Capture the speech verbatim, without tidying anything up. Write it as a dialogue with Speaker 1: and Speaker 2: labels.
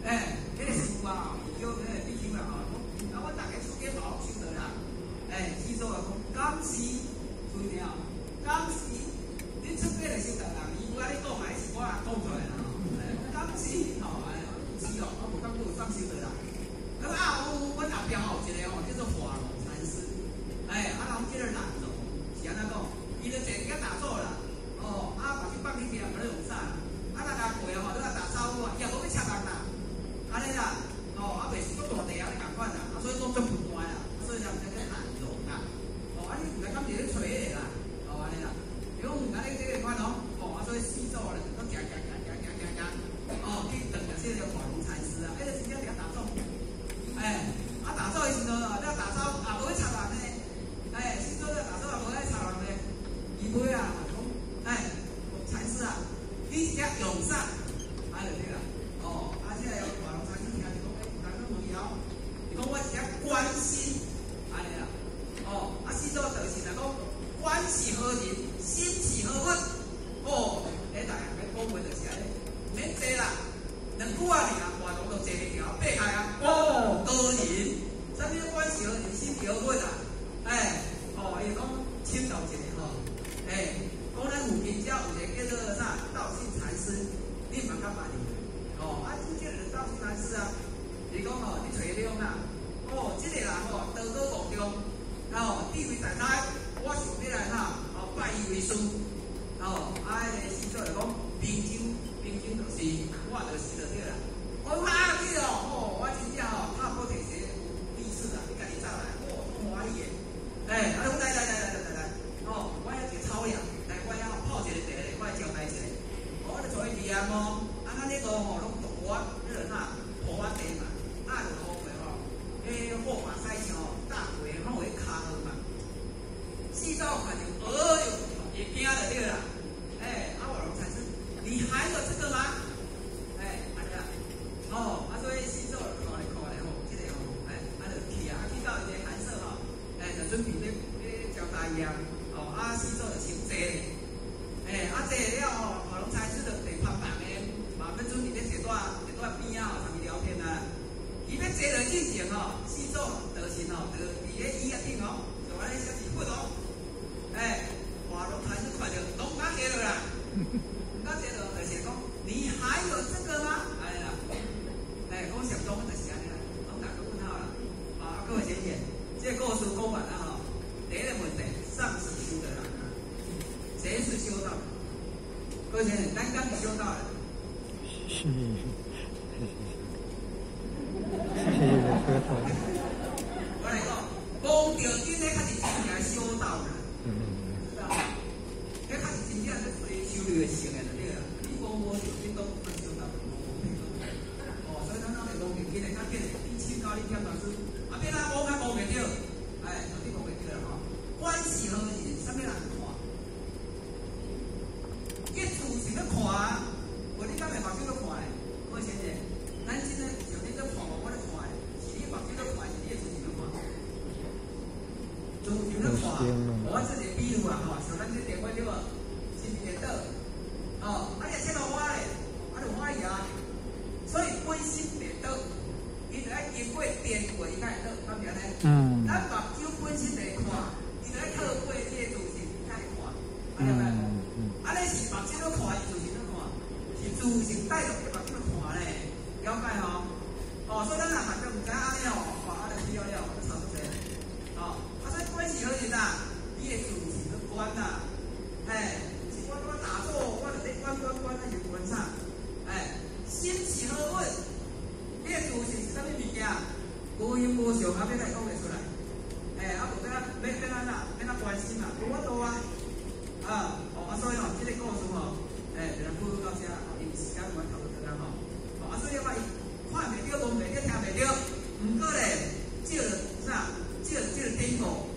Speaker 1: 哎，迄个树啊，叫迄个比丘啦吼，讲啊，我大家出家好修得啦。哎，师祖啊讲，敢是注意听哦，敢是你出家来修得啦，伊我甲你讲嘛，是我讲出来啦吼。哎，敢是吼，哎，是哦，我无感觉有上修得啦。咁啊，我阮后壁吼有一个吼叫做华龙禅师，哎，啊，人即个人咯，是安怎讲？伊就坐伫遐打坐啦，哦，啊，把去放去边无咧用啥，啊，大家过吼，都来打招呼啊，也无要插人啦，安尼啦，哦，啊，袂是搁大地啊，你共款啦，啊，所以讲足不乖啦，所以人叫做难容啦，哦，啊，你唔来今日咧找迄个啦，哦，安尼啦，如果唔安尼即个款咯，哦，啊，所以四座咧，都行行行行行行行，哦，去等下即个华龙禅师啊，哎，真正伫遐打坐。哎，啊打坐的时阵啊，你打招啊，无去插人呢。哎，师祖在打坐啊，无爱插人呢。伊尾啊，讲，哎，禅师啊，你是遐用啥？啊，就对啦。哦，啊，即个华龙禅师听是讲，哎，有人在问伊哦，伊讲我是遐关心，安尼啦。哦，啊，师祖就是来讲，关系何人，心系何物。哦，哎，大家个讲话就是安尼，免坐啦。两句啊，尔华龙就坐一条爬开啊，哦，高人，啥物关系何人，心系何物啊？哎，哦，伊讲请教一个吼，哎，讲咱附近遮有一个叫做啥道信禅师，你嘛较捌伊？哦，啊，即个人道信禅师啊，伊讲吼，你找了啊，哦，即个人吼道高望重，哦，地位在台，我想要来哈，哦，拜伊为师，哦，啊，迄个师祖就讲，平洲，平洲就是我就是。我妈去哦，哦，我真正哦，他不摕些历史啊，你家己走来，哦，欢喜的。哎，啊，来来来来来来，哦，我遐一个草药，来我遐泡一个茶，我来招待一下。我咧做一点哦，啊，咱呢个吼拢大碗，迄个啥，大碗茶嘛，啊，就好过吼，迄货马赛车哦，大过吼迄卡好嘛。四周看就，哎呦，也惊了对啦。哎，啊，我龙禅师，你还有这个吗？哦，啊，所以师祖看来看来吼，即个吼，哎，啊，就去啊，去到一个寒舍吼，哎，就准备咧咧招待伊啊，哦，啊，师祖就先坐咧，哎，啊，坐了吼，华龙禅师就地拍板咧，嘛要准备咧一段一段边啊，同伊聊天啊，伊要坐落进前吼，师祖就是吼，就伫咧椅仔顶吼，就安尼写字笔哦，哎，华龙禅师看着拢敢坐落啦，唔敢坐落，就是讲你还有这个吗？哎呀。哎，讲上中就是安尼啦，拢大家问好啦。啊，各位姐姐，这个故事讲完了哈。第一个问题，上是修的人啊，谁是修道的？各位姐姐，咱敢是修道的？是。我来讲，讲着真诶，较是真正修道人，知道吗？迄较是真正咧修炼成诶，就对啦。你讲无着，你都不修道。今日较紧，你请教你点老师，啊，别人讲较讲袂着，哎，有啲讲袂着啦吼。关系何人，啥物人看？一厝是要看啊，无你敢会目睭要看诶？好先生，咱真诶像你在看我，我咧看诶，是你目睭要看，是你诶厝是要看。厝是要看，我这个比喻啊吼，像咱这电话对无？是毋是会倒？哦，啊，你切落我咧，啊，就欢喜啊。所以本心袂倒。伊就爱经过颠过，伊才会倒，敢是安尼？嗯。咱目睭本身来看，伊就爱透过这个自性才会看，啊了解无？嗯。安尼是目睭要看，伊自性要看，是自性带动个目睭要看咧，了解吼？哦，所以咱若学着毋知安尼哦，哇，安尼需要了，我差不多。哦，啊，所以关系何人啊？伊个自性要观呐，哎，是我我打坐，我就得观观观，那就观啥？哎，心是何物？你个自性是啥物物件？无形无相，啊，要来讲袂出来。哎，啊，无要要要咱啦，要咱关心啦，无法度啊。啊，哦，啊，所以吼，即个故事吼，哎，就讲到遮，哦，因为时间有法讨论得啦吼。哦，啊，所以话伊看袂着，讲袂着，听袂着，毋过咧，借着啥？借着这个颠倒。